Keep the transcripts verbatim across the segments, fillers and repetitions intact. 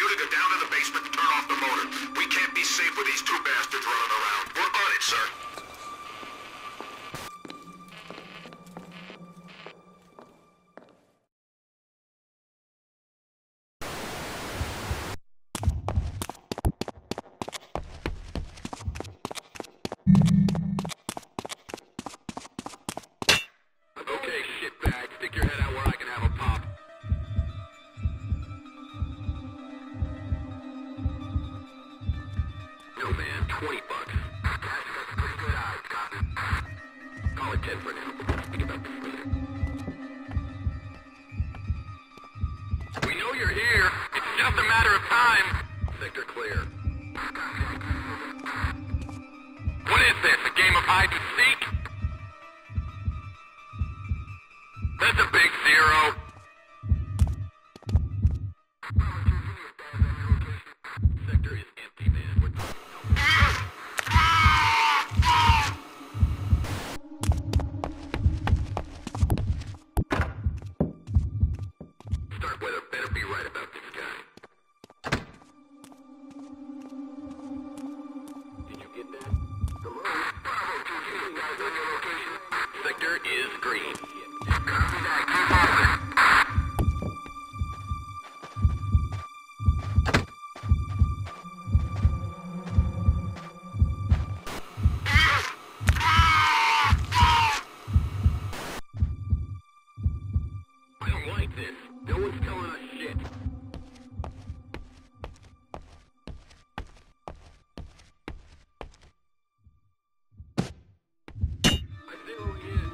you to go down to the basement and turn off the motor. We can't be safe with these two bastards running around. We're on it, sir. Okay, shitbag. Stick your head out where I can have a pop. No, man. Twenty bucks. That's got pretty good odds, copy. Call it ten for now. Think about this later. We know you're here. It's just a matter of time. Sector clear. What is this? A game of hide and seek? That's a big zero. Sector is empty, man. We're Starkweather better be right about this guy. Did you get that? Hello? Bravo two two, guys on your location. Sector is green. Copy that. Keep moving. I don't like this. No one's telling us shit. I zero in.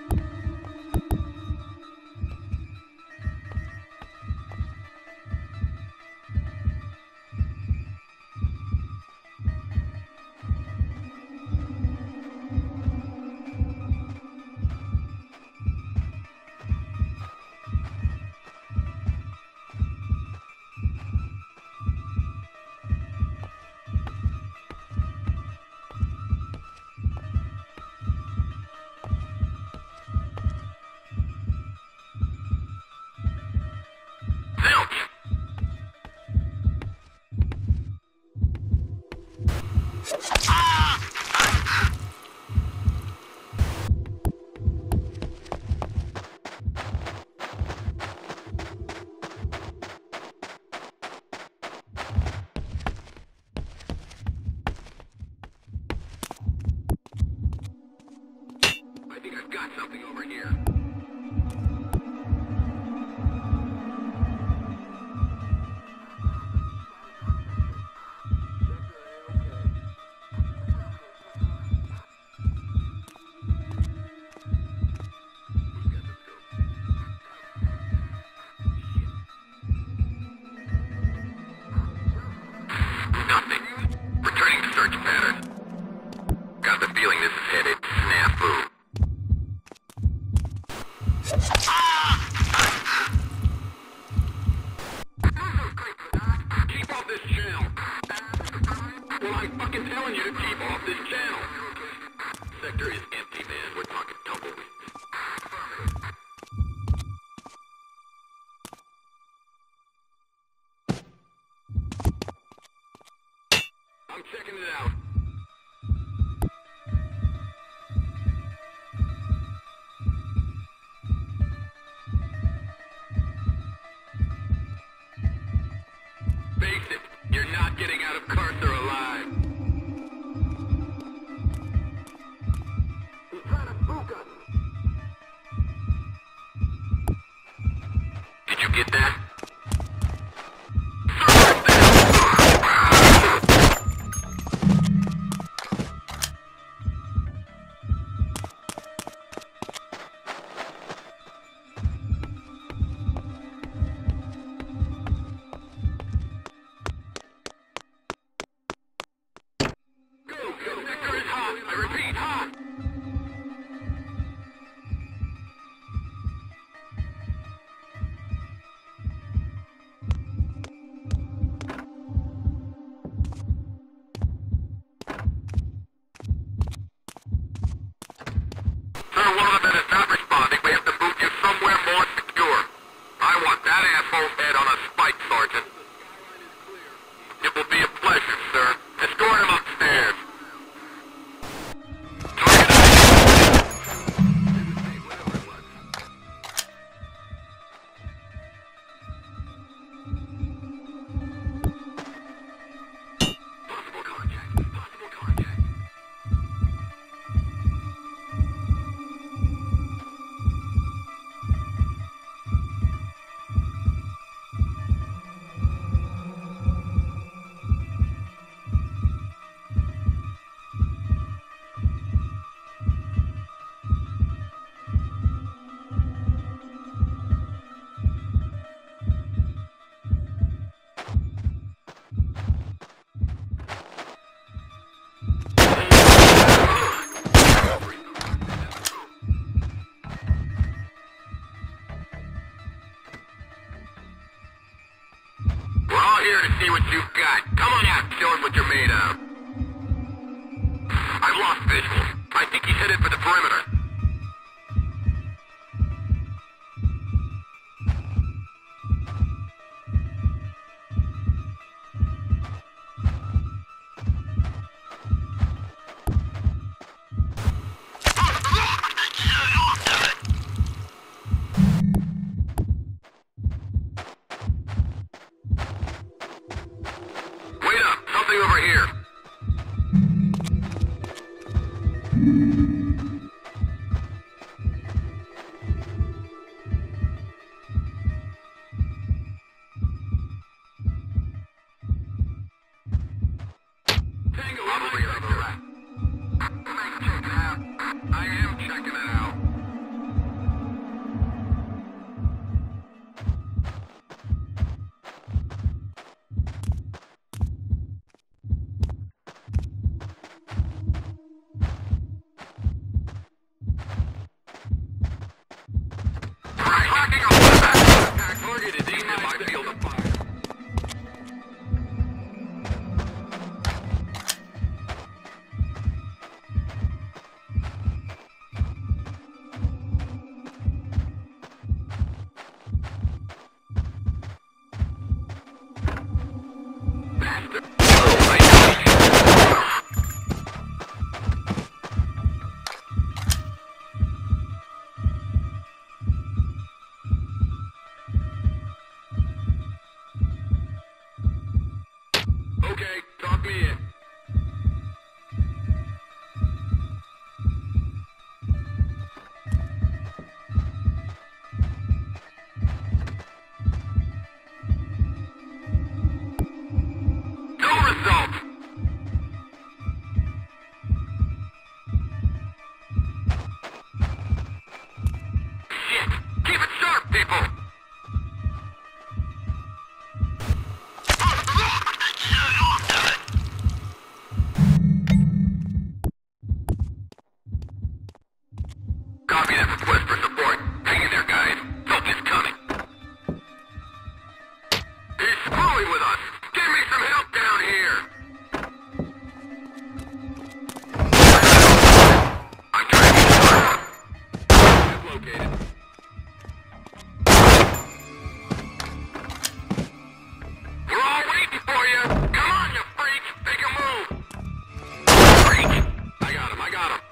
I think I've got something over here. Nothing. Returning to search pattern. Got the feeling this is headed snafu. Keep off this channel. Well, I'm fucking telling you to keep off this channel. Sector is empty, man. We're talking tumbleweeds. I'm checking it out. Face it, you're not getting out of Carcer alive. He's trying to spook us. Did you get that? Surprise them! here to see what you've got. Come on out, show us what you're made of. I've lost visual. I think he's headed for the perimeter. Over here. Tango, I'm over here. Thanks, check it out. I am checking it out. Okay, talk me in. No result! Shit! Keep it sharp, people! Copy that request for support. Hang in there, guys. Help is coming. He's screwing with us. Give me some help down here. I'm trying to get started. It's located. We're all waiting for you. Come on, you freak. Make a move. Freak. I got him. I got him.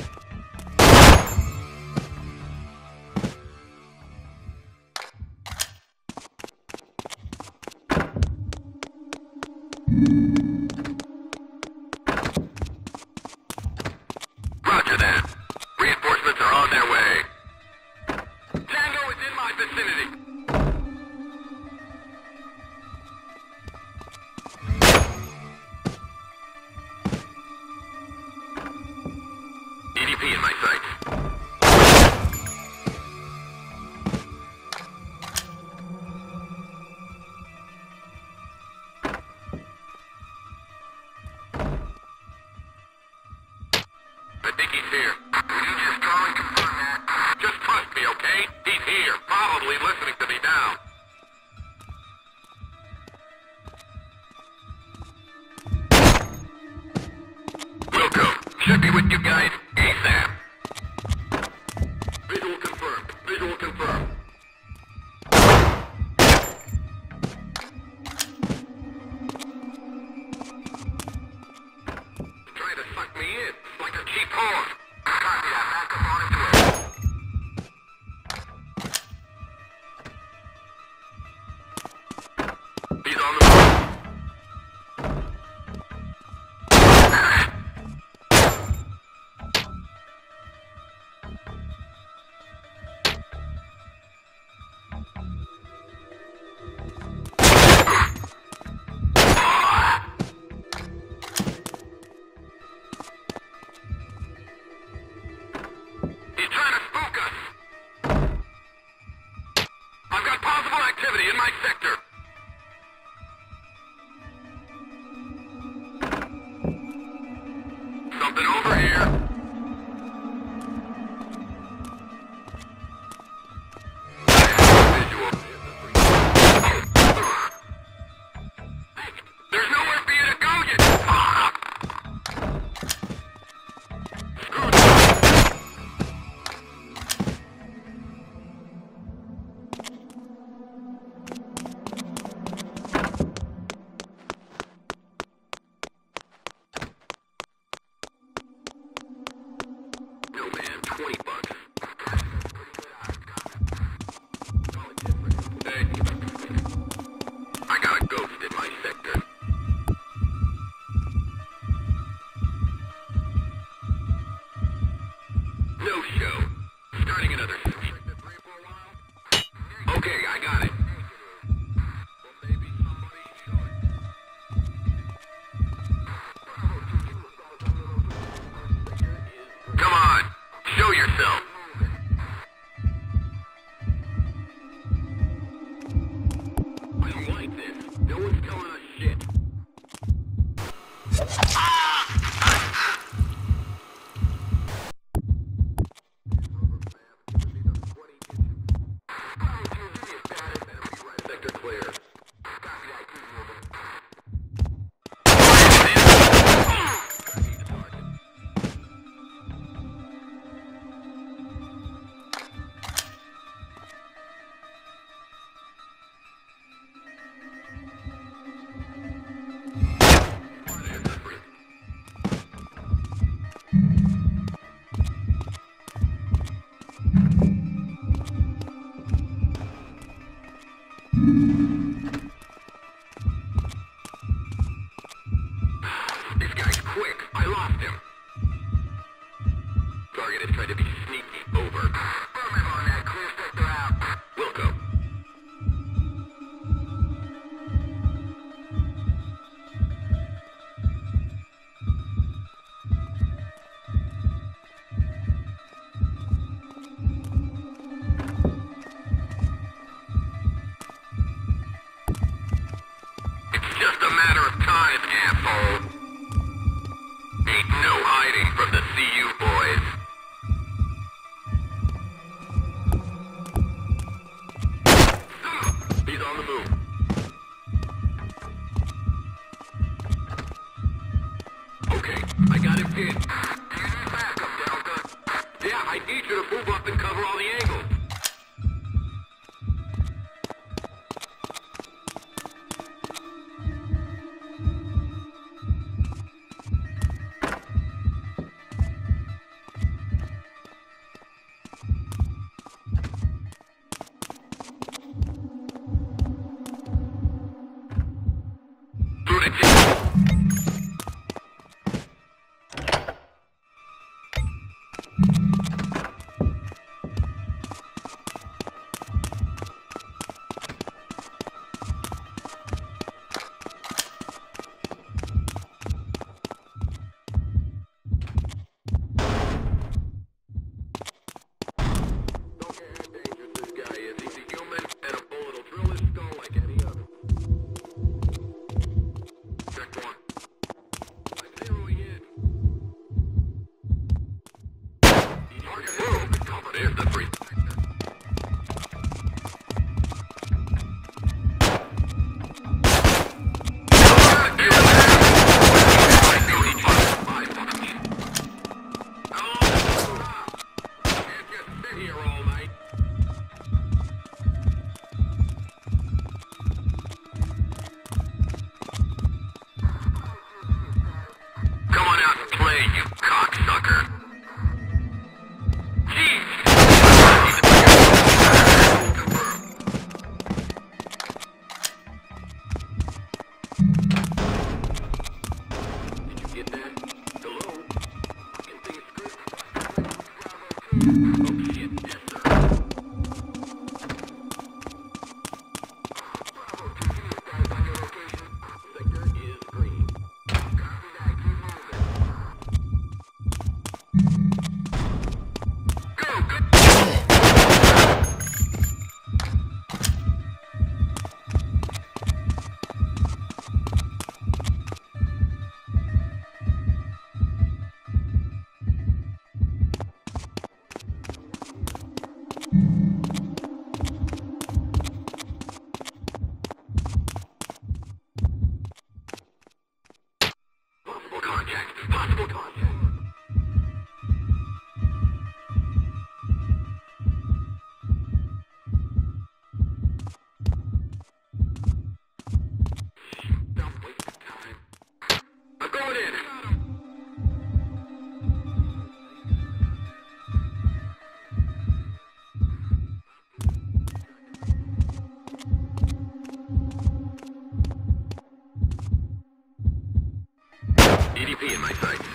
Roger that. Reinforcements are on their way. Tango is in my vicinity. E D P in my sights. I think he's here. Will you just call and confirm that? Just trust me, okay? He's here, probably listening to me now. Wilco, should be with you guys ASAP. Visual confirmed. Visual confirmed. Trying to suck me in like a cheap horse. Copy that. Back up on its way. He's on the move. He's trying to spook us. I've got possible activity in my sector. Something over here. Visual. shit. Sector clear. This guy's quick. I lost him. Target is trying to be sneaky. Over. Affirmative on that. Clear sector out. Wilco. It's just a matter of time, asshole. Ain't no hiding from the C U boys. He's on the move. Okay, I got him pinned. Do you need backup, Delta? Yeah, I need you to move up and cover all the angles. There's the free. Come on out and play, you cocksucker. Possible contact. Don't waste the time. I'm going in. E D P in my sights.